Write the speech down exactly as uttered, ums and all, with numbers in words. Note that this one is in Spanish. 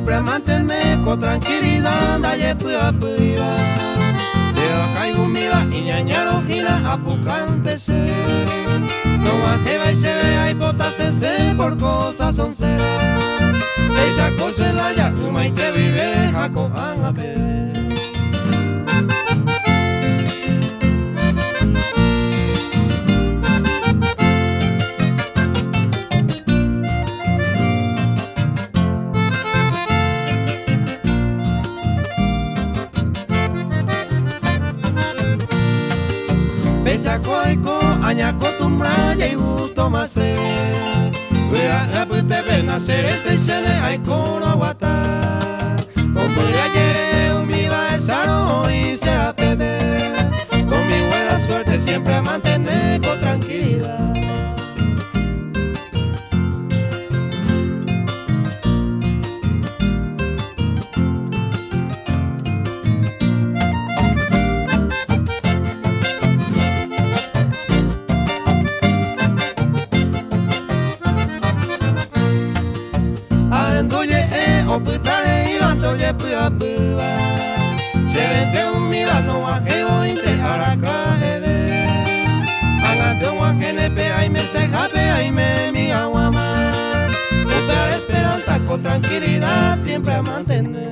siempre a mantener con tranquilidad, daye pua pua. De caigo mira y ñañaro gira a pucante se. No bajeba y se ve hay potasese por cosas son cera. Esa cosa la ya uma y te vive jaco a ver. Pesa coico, aña acostumbrada y gusto más ser. Vea la puta ver nacer ese sene hay con aguatar. Hombre ayer un mi va a sano y será bebé. Con mi buena suerte siempre a mantener con tranquilidad. Oputare y bandoye pua pua. Se vente un mirano guajebo inte araca ebe. Angante un guajenepe ay me se jape ay me mi aguama. Upera esperanza con tranquilidad siempre a mantener.